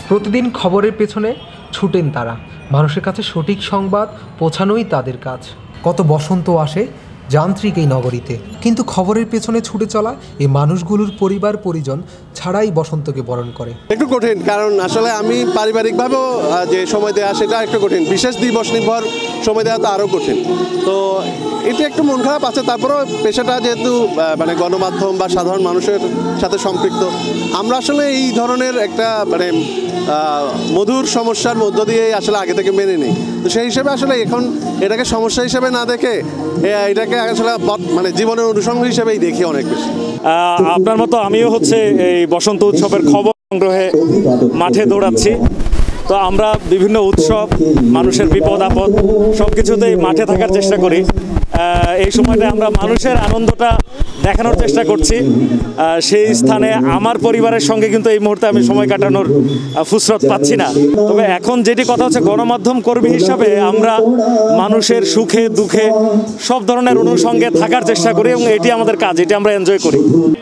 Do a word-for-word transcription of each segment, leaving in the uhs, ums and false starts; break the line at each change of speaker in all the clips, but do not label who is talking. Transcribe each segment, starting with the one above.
প্রতিদিন খবরের পেছনে ছুটেন তারা। মানুষের কাছে সঠিক সংবাদ পৌঁছানোই তাদের কাজ। কত বসন্ত আসে যান্ত্রিক এই নগরীতে, কিন্তু খবরের পেছনে ছুটে চলা এই মানুষগুলোর পরিবার পরিজন ছাড়াই বসন্তকে বরণ করে।
একটু কঠিন, কারণ আসলে আমি পারিবারিকভাবেও যে সময় দেওয়া সেটা একটু কঠিন, বিশেষ দিবস নির্ভর সময় দেওয়া তো আরও কঠিন। তো এটা একটু মন খারাপ আছে। তারপরেও পেশাটা যেহেতু মানে গণমাধ্যম বা সাধারণ মানুষের সাথে সম্পৃক্ত, আমরা আসলে এই ধরনের একটা মানে মধুর সমস্যার মধ্য দিয়ে আসলে আগে থেকে মেনে নিই। তো সেই হিসেবে আসলে এখন এটাকে সমস্যা হিসেবে না দেখে এটাকে আসলে মানে জীবনের অনুষঙ্গ হিসেবেই দেখি অনেক বেশি।
আপনার মতো আমিও হচ্ছে এই বসন্ত উৎসবের খবর সংগ্রহে মাঠে দৌড়াচ্ছি। তো আমরা বিভিন্ন উৎসব, মানুষের বিপদ আপদ সব কিছুতেই মাঠে থাকার চেষ্টা করি। এই সময়টা আমরা মানুষের আনন্দটা দেখানোর চেষ্টা করছি। সেই স্থানে আমার পরিবারের সঙ্গে কিন্তু এই মুহূর্তে আমি সময় কাটানোর ফুসরত পাচ্ছি না। তবে এখন যেটি কথা হচ্ছে, গণমাধ্যম কর্মী হিসাবে আমরা মানুষের সুখে দুঃখে সব ধরনের অনুষঙ্গে থাকার চেষ্টা করি এবং এটি আমাদের কাজ, এটি আমরা এনজয় করি।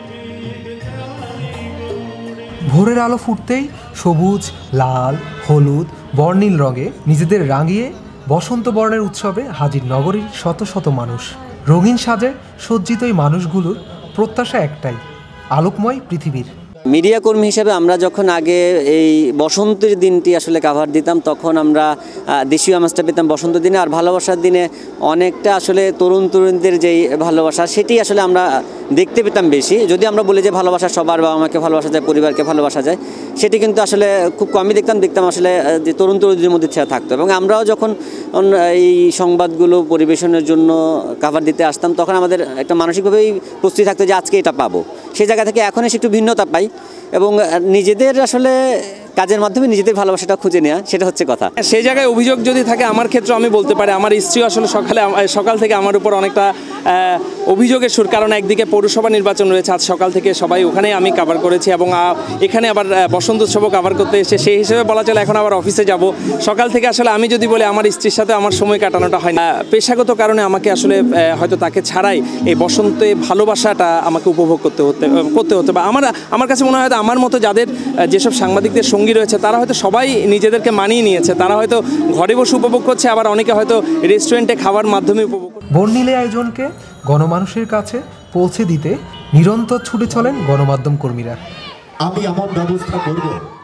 ভোরের আলো ফুটতেই সবুজ, লাল, হলুদ, বর্ণিল রঙে নিজেদের রাঙিয়ে বসন্ত বরণের উৎসবে হাজির নগরীর শত শত মানুষ। রঙিন সাজে সজ্জিত এই মানুষগুলোর প্রত্যাশা একটাই, আলোকময় পৃথিবীর।
মিডিয়া কর্মী হিসেবে আমরা যখন আগে এই বসন্তের দিনটি আসলে কাভার দিতাম, তখন আমরা দেশীয় আমেজটা পেতাম বসন্ত দিনে। আর ভালোবাসার দিনে অনেকটা আসলে তরুণ তরুণীদের যেই ভালোবাসা, সেটি আসলে আমরা দেখতে পেতাম বেশি। যদি আমরা বলি যে ভালোবাসা সবার, বাবা মাকে ভালোবাসা যায়, পরিবারকে ভালোবাসা যায়, সেটি কিন্তু আসলে খুব কমই দেখতাম দেখতাম আসলে যে তরুণ তরুণীদের মধ্যে ছেড়ে থাকতো। এবং আমরাও যখন এই সংবাদগুলো পরিবেশনের জন্য কাভার দিতে আসতাম, তখন আমাদের একটা মানসিকভাবেই প্রস্তুতি থাকতো যে আজকে এটা পাবো। সেই জায়গা থেকে এখন এসে একটু ভিন্নতা পাই এবং নিজেদের আসলে কাজের মাধ্যমে নিজেদের ভালোবাসাটা খুঁজে নেওয়া, সেটা হচ্ছে কথা।
সেই জায়গায় অভিযোগ যদি থাকে, আমার ক্ষেত্রে আমি বলতে পারি আমার স্ত্রী আসলে সকালে সকাল থেকে আমার উপর অনেকটা অভিযোগের সুর। কারণ একদিকে পৌরসভা নির্বাচন রয়েছে, আজ সকাল থেকে সবাই ওখানেই আমি কাভার করেছি এবং এখানে আবার বসন্ত উৎসবও কাভার করতে এসে সেই হিসেবে বলা চলে এখন আবার অফিসে যাব। সকাল থেকে আসলে আমি যদি বলি আমার স্ত্রীর সাথে আমার সময় কাটানোটা হয় না। পেশাগত কারণে আমাকে আসলে হয়তো তাকে ছাড়াই এই বসন্তে ভালোবাসাটা আমাকে উপভোগ করতে হতে করতে হতে বা আমার আমার কাছে মনে হয় আমার মতো যাদের যেসব সাংবাদিকদের সঙ্গী রয়েছে, তারা হয়তো সবাই নিজেদেরকে মানিয়ে নিয়েছে। তারা হয়তো ঘরে বসে উপভোগ করছে, আবার অনেকে হয়তো রেস্টুরেন্টে খাওয়ার মাধ্যমে উপভোগ করছে।
বর্ণিলে আয়োজনকে গণমানুষের কাছে পৌঁছে দিতে নিরন্তর ছুটে চলেন গণমাধ্যম কর্মীরা।
আমি আমার ব্যবস্থা করব।